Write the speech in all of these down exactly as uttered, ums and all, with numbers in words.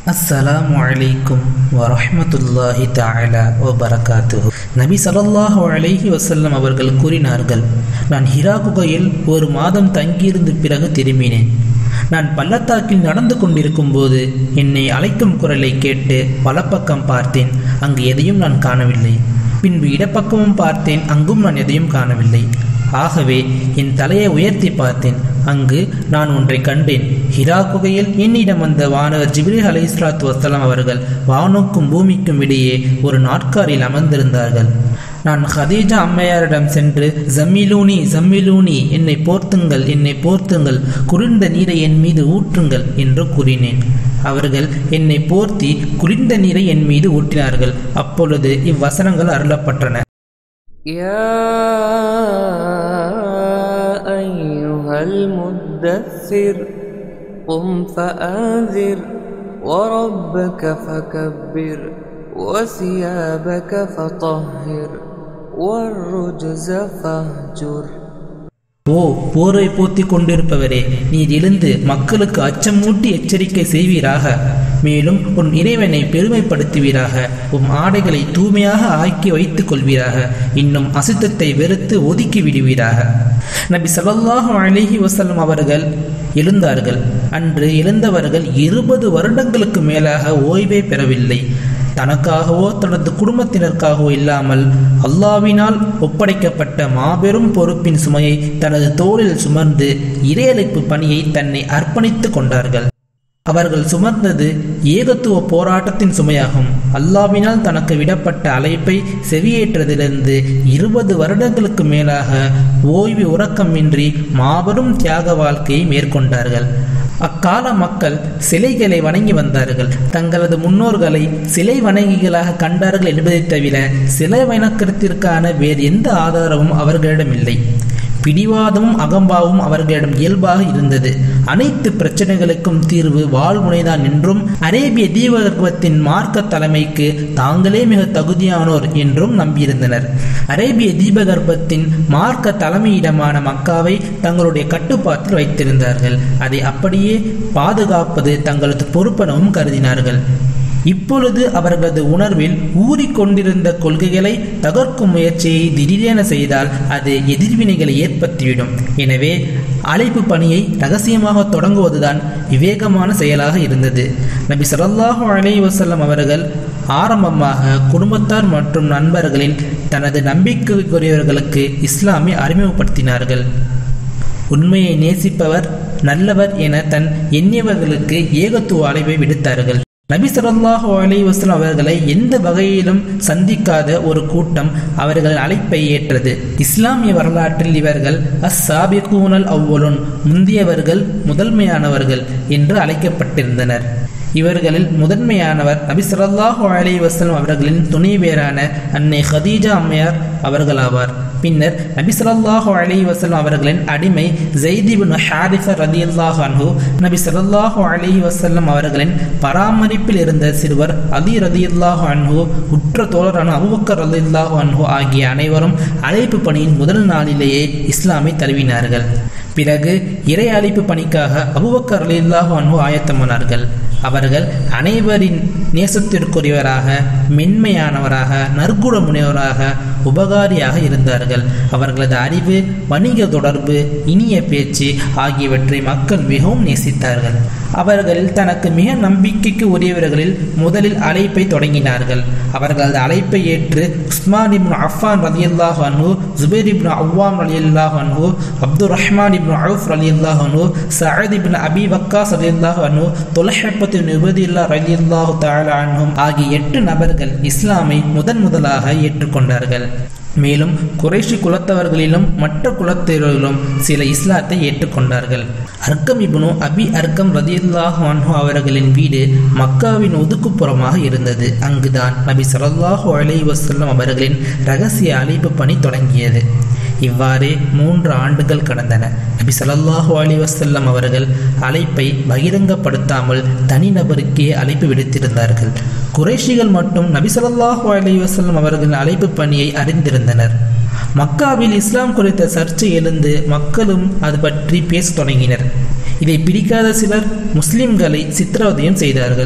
அஸ்ஸலாமு அலைக்கும் வரஹ்மத்துல்லாஹி தஆலா வபரகாத்துஹு. நபி ஸல்லல்லாஹு அலைஹி வஸல்லம் அவர்கள் கூறினார்கள், நான் ஹிரா குகையில் ஒரு மாதம் தங்கியிருந்து பிறகு திரும்பினேன். நான் பள்ளத்தாக்கில் நடந்து கொண்டிருக்கும் போது என்னை அழைக்கும் குரலை கேட்டு வலப்பக்கம் பார்த்தேன். அங்கு எதையும் நான் காணவில்லை. பின்பு இடப்பக்கமும் பார்த்தேன். அங்கும் நான் எதையும் காணவில்லை. ஆகவே என் தலையை உயர்த்தி பார்த்தேன். அங்கு நான் ஒன்றை கண்டேன். ஹிரா குகையில் என்னிடம் வந்த வானவர் ஜிப்ரீல் அலைஹிஸ்ஸலாத்து வஸ்ஸலாம் அவர்கள் வானுக்கும் பூமிக்கும் இடையே ஒரு நாற்காரியில் அமர்ந்திருந்தார்கள். நான் ஹதீஜா அம்மையாரிடம் சென்று, ஜம்மிலூனி ஜம்மிலூனி, என்னை போர்த்துங்கள் என்னை போர்த்துங்கள், குளிர்ந்த நீரை என் மீது ஊற்றுங்கள் என்று கூறினேன். அவர்கள் என்னை போர்த்தி குளிர்ந்த நீரை என் மீது ஊற்றினார்கள். அப்பொழுது இவ்வசனங்கள் அருளப்பட்டன. المدثر قم فأنذر وربك فكبر وثيابك فطهر والرجز فاهجر. ஓ போரை போத்தி கொண்டிருப்பவரே, நீர் எழுந்து மக்களுக்கு அச்சமூட்டி எச்சரிக்கை செய்வீராக. மேலும் உன் இறைவனை பெருமைப்படுத்துவீராக. உன் ஆடைகளை தூய்மையாக ஆக்கி வைத்துக் கொள்வீராக. இன்னும் அசுத்தத்தை வெறுத்து ஒதுக்கி விடுவீராக. நபி ஸல்லல்லாஹு அலைஹி வஸல்லம் அவர்கள் எழுந்தார்கள். அன்று எழுந்தவர்கள் இருபது வருடங்களுக்கு மேலாக ஓய்வே பெறவில்லை. தனக்காகவோ தனது குடும்பத்தினருக்காகவோ இல்லாமல் அல்லாஹ்வினால் ஒப்படைக்கப்பட்ட மாபெரும் பொறுப்பின் சுமையை தனது தோளில் சுமர்ந்து இறையழைப்பு பணியை தன்னை அர்ப்பணித்து கொண்டார்கள். அவர்கள் சுமர்ந்தது ஏகத்துவ போராட்டத்தின் சுமையாகும். அல்லாஹ்வினால் தனக்கு விடப்பட்ட அழைப்பை செவியேற்றதிலிருந்து இருபது வருடங்களுக்கு மேலாக ஓய்வு உறக்கமின்றி மாபெரும் தியாக வாழ்க்கையை மேற்கொண்டார்கள். அக்கால மக்கள் சிலைகளை வணங்கி வந்தார்கள். தங்களது முன்னோர்களை சிலை வணங்கிகளாக கண்டார்கள் என்பதை தவிர சிலை வணக்கத்திற்கான வேறு எந்த ஆதாரமும் அவர்களிடமில்லை. பிடிவாதமும் அகம்பாவும் அவர்களிடம் இயல்பாக இருந்தது. அனைத்து பிரச்சனைகளுக்கும் தீர்வு வாழ்முனைதான் என்றும் அரேபிய தீபகற்பத்தின் மார்க்க தலைமைக்கு தாங்களே மிக தகுதியானோர் என்றும் நம்பியிருந்தனர். அரேபிய தீபகற்பத்தின் மார்க்க தலைமையிடமான மக்காவை தங்களுடைய கட்டுப்பாட்டில் வைத்திருந்தார்கள். அதை அப்படியே பாதுகாப்பது தங்களது பொறுப்பெனவும் கருதினார்கள். இப்பொழுது அவர்களது உணர்வில் ஊறிக்கொண்டிருந்த கொள்கைகளை தகர்க்கும் முயற்சியை திடீரென செய்தால் அது எதிர்வினைகளை ஏற்படுத்திவிடும். எனவே அழைப்பு பணியை ரகசியமாக தொடங்குவதுதான் விவேகமான செயலாக இருந்தது. நபி ஸல்லல்லாஹு அலைஹி வஸல்லம் அவர்கள் ஆரம்பமாக குடும்பத்தார் மற்றும் நண்பர்களின் தனது நம்பிக்கைக்குரியவர்களுக்கு இஸ்லாமை அறிமுகப்படுத்தினார்கள். உண்மையை நேசிப்பவர் நல்லவர் என தன் எண்ணியவர்களுக்கு ஏகத்துவ அழைப்பை விடுத்தார்கள். நபி ஸல்லல்லாஹு அலைஹி வஸல்லம் அவர்களை எந்த வகையிலும் சந்திக்காத ஒரு கூட்டம் அவர்கள் அழைப்பை ஏற்றது. இஸ்லாமிய வரலாற்றில் இவர்கள் அஸ்-சாபிகூனல் அவ்வலுன், முந்தியவர்கள் முதன்மையானவர்கள் என்று அழைக்கப்பட்டிருந்தனர். இவர்களில் முதன்மையானவர் நபி ஸல்லல்லாஹு அலைஹி வஸல்லம் அவர்களின் துணைவியரான அன்னை ஹதீஜா அம்மையார் அவர்களாவார். பின்னர் நபி ஸல்லல்லாஹு அலைஹி வஸல்லம் அவர்களின் அடிமை ஸைத் இப்னு ஹாரிஸா ரலியல்லாஹு அன்ஹு, நபி ஸல்லல்லாஹு அலைஹி வஸல்லம் அவர்களின் பராமரிப்பில் இருந்த சிறுவர் அலி ரலியல்லாஹு அன்ஹு, உற்ற தோழரான அபூபக்கர் ரலியல்லாஹு அன்ஹு ஆகிய அனைவரும் அழைப்பு பணியின் முதல் நாளிலேயே இஸ்லாமை தழுவினார்கள். பிறகு இறை அழைப்பு பணிக்காக அபூபக்கர் ரலியல்லாஹு அன்ஹு ஆயத்தமானார்கள். அவர்கள் அனைவரின் நேசத்திற்குரியவராக, மென்மையானவராக, நற்குணமுடையவராக, உபகாரியாக இருந்தார்கள். அவர்களது அறிவு, வணிக தொடர்பு, இனிய பேச்சு ஆகியவற்றை மக்கள் மிகவும் நேசித்தார்கள். அவர்கள் தனக்கு மிக நம்பிக்கைக்கு உரியவர்களில் முதலில் அழைப்பை தொடங்கினார்கள். அவர்களது அழைப்பை ஏற்று உஸ்மான் இப்னு அஃபான் ரலியல்லாஹு அன்ஹு, ஜுபைர் இப்னு அவ்வாம் ரலியல்லாஹு அன்ஹு, அப்துர் ரஹ்மான் இப்னு அவுஃப் ரலியல்லாஹு அன்ஹு, சஅத் இப்னு அபி வக்காஸ் ரலியல்லாஹு அன்ஹு, துல்ஹப்பத் இப்னு உபைதுல்லாஹ் ரலியல்லாஹு தஆலா அன்ஹும் ஆகிய எட்டு நபர்கள் இஸ்லாமை முதன் முதலாக ஏற்றுக்கொண்டார்கள். மேலும் குறைஷி குலத்தவர்களிலும் மற்ற குலத்தவர்களிலும் சில இஸ்லாத்தை ஏற்றுக்கொண்டார்கள். அர்க்கம் இப்னு அபி அர்க்கம் ரலியல்லாஹு அன்ஹு அவர்களின் வீடு மக்காவின் ஒதுக்குப்புறமாக இருந்தது. அங்குதான் நபி ஸல்லல்லாஹு அலைஹி வஸல்லம் அவர்களின் இரகசிய அழைப்பு பணி தொடங்கியது. இவ்வாறே மூன்று ஆண்டுகள் கடந்தன. நபி ஸல்லல்லாஹு அலைஹி வஸல்லம் அவர்கள் அழைப்பை பகிரங்கப்படுத்தாமல் தனிநபருக்கே அழைப்பு விடுத்திருந்தார்கள். குறைஷிகள் மட்டும் நபி ஸல்லல்லாஹு அலைஹி வஸல்லம் அவர்களின் அழைப்பு பணியை அறிந்திருந்தனர். மக்காவில் இஸ்லாம் குறித்த சர்ச்சை எழுந்து மக்களும் அது பற்றி பேச தொடங்கினர். இதை பிடிக்காத சிலர் முஸ்லிம்களை சித்திரவதையும் செய்தார்கள்.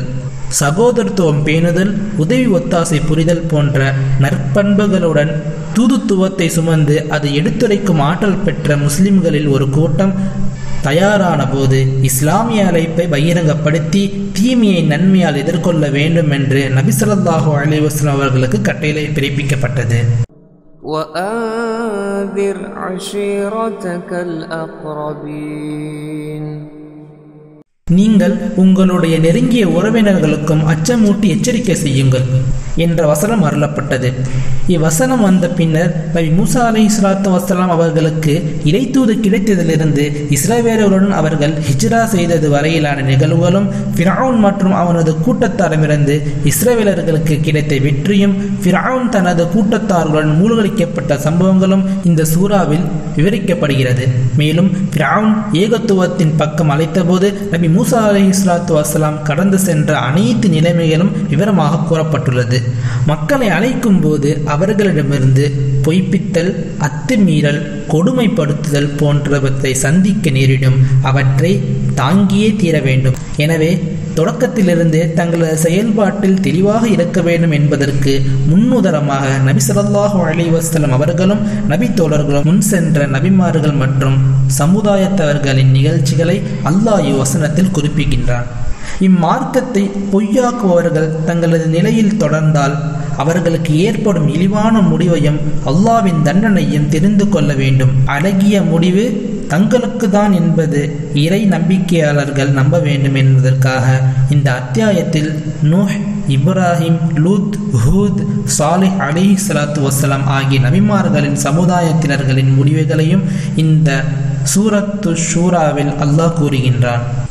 சகோதரத்துவம் பேணுதல், உதவி ஒத்தாசை புரிதல் போன்ற நற்பண்புகளுடன் தூதுத்துவத்தை சுமந்து அதை எடுத்துரைக்கும் ஆற்றல் பெற்ற முஸ்லிம்களில் ஒரு கூட்டம் தயாரான போது இஸ்லாமிய அழைப்பை பகிரங்கப்படுத்தி தீமையை நன்மையால் எதிர்கொள்ள வேண்டும் என்று நபி ஸல்லல்லாஹு அலைஹி வஸல்லம் அவர்களுக்கு கட்டளை பிறப்பிக்கப்பட்டது. وَأَنذِرْ عَشِيرَتَكَ الْأَقْرَبِينَ நீங்கள் உங்களுடைய நெருங்கிய உறவினர்களுக்கும் அச்சமூட்டி எச்சரிக்கை செய்யுங்கள் என்ற வசனம் அருளப்பட்டது. இவ்வசனம் வந்த பின்னர் நபி மூசா அலைஹிஸ்ஸலாத்து வஸ்ஸலாம் அவர்களுக்கு இறைத்தூது கிடைத்ததிலிருந்து இஸ்ரவேலர்களுடன் அவர்கள் ஹிஜ்ரா செய்தது வரையிலான நிகழ்வுகளும் ஃபிரௌன் மற்றும் அவனது கூட்டத்தாரிடமிருந்து இஸ்ரவேலர்களுக்கு கிடைத்த வெற்றியும் ஃபிரௌன் தனது கூட்டத்தார்களுடன் மூழ்கடிக்கப்பட்ட சம்பவங்களும் இந்த சூறாவில் விவரிக்கப்படுகிறது. மேலும் ஃபிரௌன் ஏகத்துவத்தின் பக்கம் அழைத்தபோது நபி மூசா அலைஹிஸ்ஸலாத்து வஸ்ஸலாம் கடந்து சென்ற அனைத்து நிலைமைகளும் விவரமாக கூறப்பட்டுள்ளது. மக்களை அழைக்கும் போது அவர்களிடமிருந்து பொய்ப்பித்தல், அத்துமீறல், கொடுமைப்படுத்துதல் போன்றவற்றை சந்திக்க நேரிடும். அவற்றை தாங்கியே தீர வேண்டும். எனவே தொடக்கத்திலிருந்தே தங்களது செயல்பாட்டில் தெளிவாக இருக்க வேண்டும் என்பதற்கு முன்னுதாரணமாக நபி ஸல்லல்லாஹு அலைஹி வஸல்லம் அவர்களும் நபி தோழர்களும் முன் சென்ற நபிமார்கள் மற்றும் சமுதாயத்தவர்களின் நிகழ்ச்சிகளை அல்லாஹ் இவ்வசனத்தில் குறிப்பிடுகின்றான். இம்மார்க்கத்தை பொய்யாக்குபவர்கள் தங்களது நிலையில் தொடர்ந்தால் அவர்களுக்கு ஏற்படும் இழிவான முடிவையும் அல்லாஹ்வின் தண்டனையும் தெரிந்து கொள்ள வேண்டும். அழகிய முடிவு தங்களுக்கு தான் என்பது இறை நம்பிக்கையாளர்கள் நம்ப வேண்டும் என்பதற்காக இந்த அத்தியாயத்தில் நூஹ், இப்ராஹிம், லூத், ஹூத், சாலிஹ் அலைஹிஸ்ஸலாத்து வஸ்ஸலாம் ஆகிய நபிமார்களின் சமுதாயத்தினர்களின் முடிவுகளையும் இந்த சூரத்து ஷூராவில் அல்லாஹ் கூறுகின்றான்.